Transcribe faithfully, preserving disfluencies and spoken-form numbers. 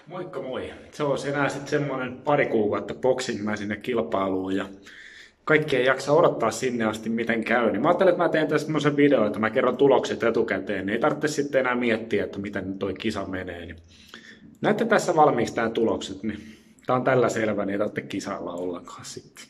Moikka moi. Se olisi enää sitten semmoinen pari kuukautta boksin mä sinne kilpailuun ja kaikki ei jaksa odottaa sinne asti miten käy. Niin mä ajattelin, että mä teen tässä semmoisen videon, että mä kerron tulokset etukäteen. Niin ei tarvitse sitten enää miettiä, että miten toi kisa menee. Niin näette tässä valmiiksi nämä tulokset, niin tää on tällä selvä, niin ei tarvitse kisailla ollenkaan sitten.